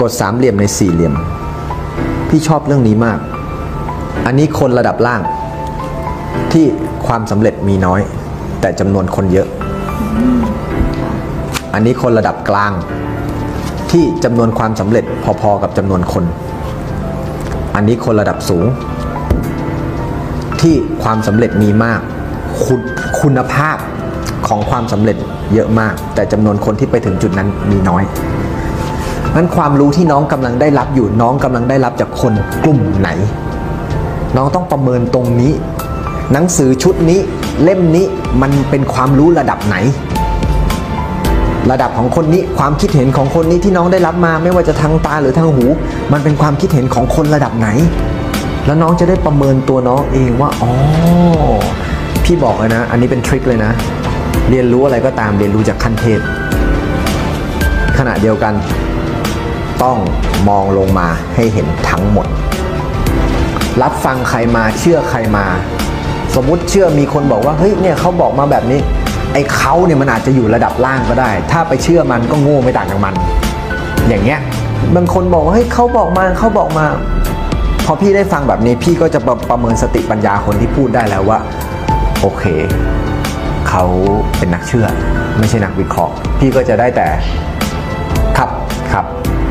ดสามเหลี่ยมในสี่เหลี่ยมพี่ชอบเรื่องนี้มากอันนี้คนระดับล่างที่ความสำเร็จมีน้อยแต่จำนวนคนเยอะอันนี้คนระดับกลางที่จำนวนความสำเร็จพอๆกับจำนวนคนอันนี้คนระดับสูงที่ความสำเร็จมีมากคุณภาพของความสำเร็จเยอะมากแต่จำนวนคนที่ไปถึงจุดนั้นมีน้อยงั้นความรู้ที่น้องกำลังได้รับอยู่น้องกำลังได้รับจากคนกลุ่มไหนน้องต้องประเมินตรงนี้หนังสือชุดนี้เล่มนี้มันเป็นความรู้ระดับไหนระดับของคนนี้ความคิดเห็นของคนนี้ที่น้องได้รับมาไม่ว่าจะทางตาหรือทางหูมันเป็นความคิดเห็นของคนระดับไหนแล้วน้องจะได้ประเมินตัวน้องเองว่าอ๋อพี่บอกเลยนะอันนี้เป็นทริคเลยนะเรียนรู้อะไรก็ตามเรียนรู้จากขั้นเทพขณะเดียวกันต้องมองลงมาให้เห็นทั้งหมดรับฟังใครมาเชื่อใครมาสมมุติเชื่อมีคนบอกว่าเฮ้ยเนี่ยเขาบอกมาแบบนี้ไอ้เขาเนี่ยมันอาจจะอยู่ระดับล่างก็ได้ถ้าไปเชื่อมันก็โง่ไม่ต่างจากมันอย่างเงี้ยบางคนบอกว่าเฮ้ยเขาบอกมาพอพี่ได้ฟังแบบนี้พี่ก็จะประเมินสติปัญญาคนที่พูดได้แล้วว่าโอเคเขาเป็นนักเชื่อไม่ใช่นักวิเคราะห์พี่ก็จะได้แต่ครับ